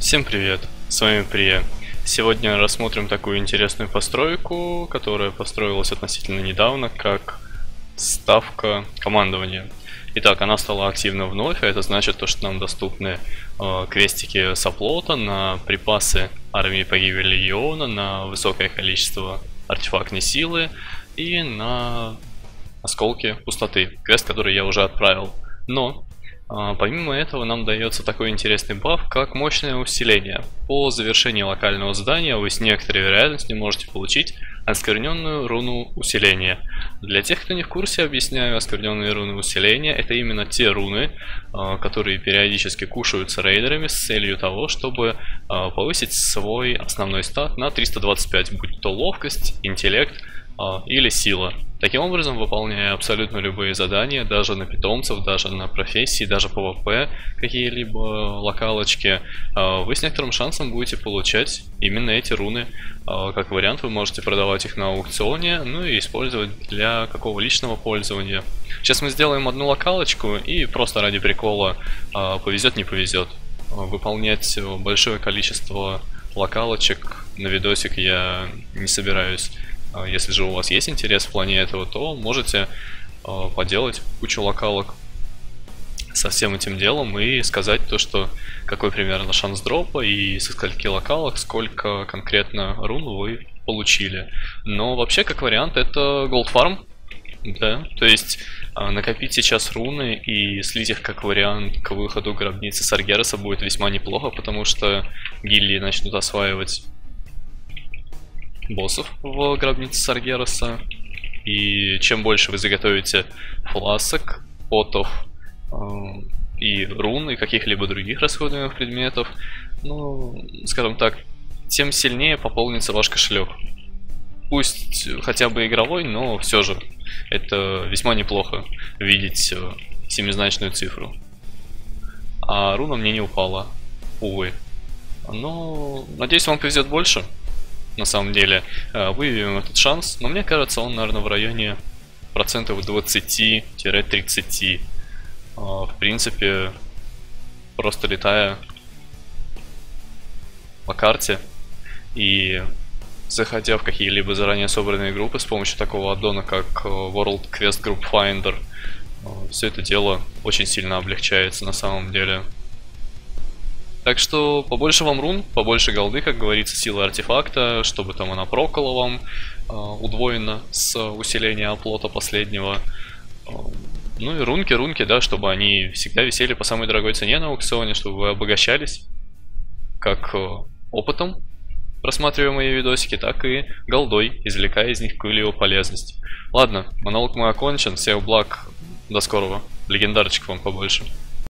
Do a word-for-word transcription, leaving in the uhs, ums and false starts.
Всем привет, с вами Прия. Сегодня рассмотрим такую интересную постройку, которая построилась относительно недавно, как ставка командования. Итак, она стала активна вновь, а это значит, то, что нам доступны э, квестики с оплота на припасы армии погибели легиона, на высокое количество артефактной силы и на осколки пустоты, квест, который я уже отправил. Но а, помимо этого нам дается такой интересный баф, как мощное усиление. По завершении локального задания вы с некоторой вероятностью можете получить оскверненную руну усиления. Для тех, кто не в курсе, объясняю, оскверненные руны усиления — это именно те руны, а, которые периодически кушаются рейдерами с целью того, чтобы а, повысить свой основной стат на триста двадцать пять, будь то ловкость, интеллект а, или сила. Таким образом, выполняя абсолютно любые задания, даже на питомцев, даже на профессии, даже по ВП, какие-либо локалочки, вы с некоторым шансом будете получать именно эти руны. Как вариант, вы можете продавать их на аукционе, ну и использовать для какого личного пользования. Сейчас мы сделаем одну локалочку и просто ради прикола, повезет не повезет. Выполнять большое количество локалочек на видосик я не собираюсь. Если же у вас есть интерес в плане этого, то можете э, поделать кучу локалок со всем этим делом и сказать то, что какой примерно шанс дропа и со скольки локалок, сколько конкретно рун вы получили. Но вообще, как вариант, это gold farm, да, то есть э, накопить сейчас руны и слить их как вариант к выходу гробницы Саргераса будет весьма неплохо, потому что гильдии начнут осваивать боссов в гробнице Саргераса, и чем больше вы заготовите фласок, потов э, и рун и каких-либо других расходуемых предметов, ну, скажем так, тем сильнее пополнится ваш кошелек. Пусть хотя бы игровой, но все же это весьма неплохо видеть э, семизначную цифру. А руна мне не упала, увы. Но надеюсь, вам повезет больше. На самом деле, выявим этот шанс, но мне кажется, он, наверное, в районе процентов двадцати-тридцати. В принципе, просто летая по карте и заходя в какие-либо заранее собранные группы с помощью такого аддона, как World Quest Group Finder, все это дело очень сильно облегчается на самом деле. Так что побольше вам рун, побольше голды, как говорится, силы артефакта, чтобы там она прокала вам э, удвоена с усиления оплота последнего. Э, ну и рунки, рунки, да, чтобы они всегда висели по самой дорогой цене на аукционе, чтобы вы обогащались как э, опытом, просматривая мои видосики, так и голдой, извлекая из них какую-либо полезность. Ладно, монолог мой окончен, всех благ, до скорого, легендарчик вам побольше.